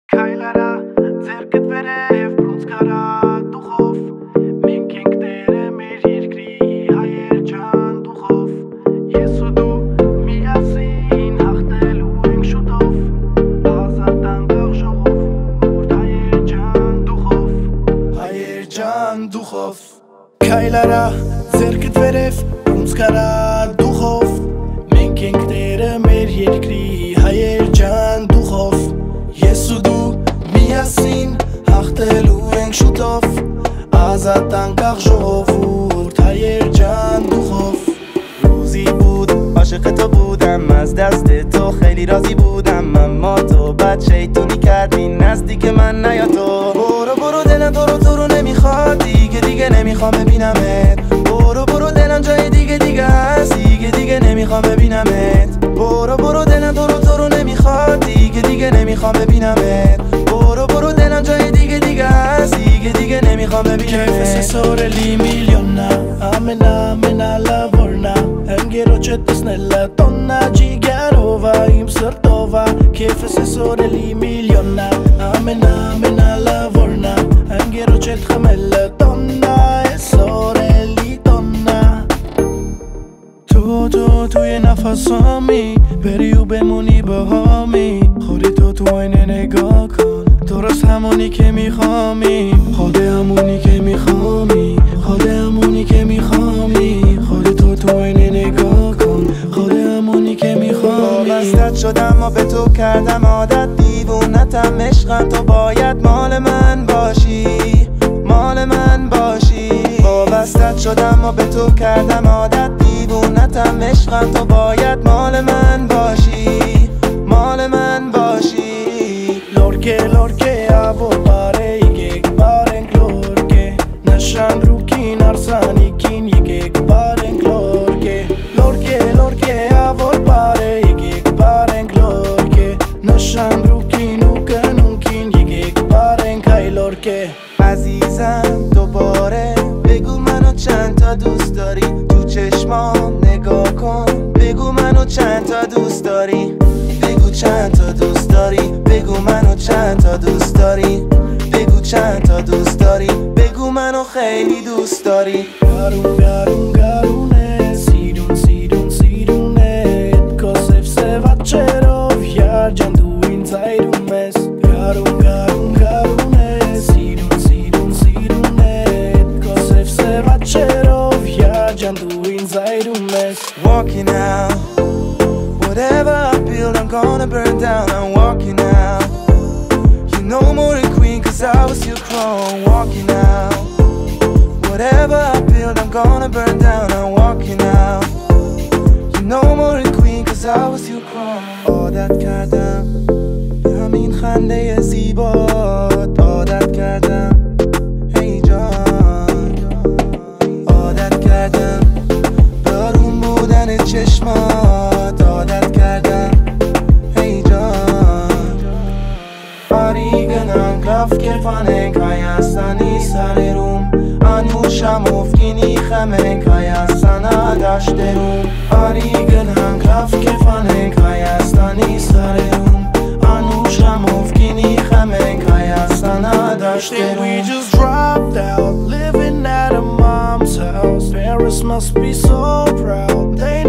Kaylara ձերքդ վերև բրունց կարա դուխով Մենք ենք տերը մեր երկրի հայեր ջան դուխով Ես ու դու միասին հաղթելու ենք շուտով Ազատ անկախ ժողովուրդ հայեր ջան դուխով Հայեր ջան դուխով Kaylara ձերքդ վերև բրունց կարա դուխով Մենք ենք տերը մեր երկրի հայեր ջան դուխով Ես ու դու միասին հաղթելու ենք շուտով Ազատ անկախ ժողովուրդ հայեր ջان دخوف روزی بود عاشق تو بودم از دست تو خیلی راضی بودم اما تو بد شیطونی کردی نزدیک من نیا تو برو دلم تو رو نمیخواد دیگه نمیخوام ببینمت برو دلم جای دیگه هست دیگه نمیخوام ببینمت برو دلم تو رو نمیخواد دیگه نمیخوام ببینمت برو دلم جای دیگه هست دیگه نمیخوام ببینمت Che assessore li miliona Amena lavorna Engero cetus nella donna Gigarova im sărtova Che assessore li miliona Amena lavorna Engero cet خمل donna Essore li donna توی نفسامی بری و بمونی باهامی خودی تو اینه نگاه کن درست همونی که میخوامی خود همونی که میخوامی خود همونی که میخوامی خودی تو اینه نگاه کن خود همونی که میخوامی وابستت شدم و به تو کردم عادت دیوونتم عشقم تو باید مال من باشی مال من باشی وابستت شدم و به تو کردم عادت دیوونتم عشقم تو باید مال من باشی مال من باشی لورکه avor pare یک بارنگ لورکه نشان روکین ارسانی کین یک بارنگ لورکه avor pare یک بارنگ لورکه نشان روکین و کنونکین یک بارنگ های لورکه عزیزم دوباره بگو منو چند تا دوست داری تو چشمام نگاه کن بگو منو چند تا دوست داری بگو چند تا دوست داری بگو منو چند تا دوست داری بگو چند تا دوست داری بگو منو خیلی دوست داری گارونه سیدونه کاسف سوات چرا یار جان تو این زایرومس گارونه سیدونه کاسف سوات چرا یار جان تو این زایرومس Walking out whatever I build I'm gonna burn down I'm walking out You know more a queen cause I was your crown Walking out Whatever I build I'm gonna burn down I'm walking out You know more a queen cause I was your crown عادت کردم به همین خنده زیبات عادت کردم هی جان عادت کردم دارون بودن چشمات عادت کردم هی جان آریگنم گرفت که فانک های هستنی سر روم انوشم افگینی خمنک های هستن داشت روم آریگنم گرفت که فانک های هستنی سر روم انوشم افگینی خمنک های هستن داشت روم We just dropped out living at a mom's house Parents must be so proud They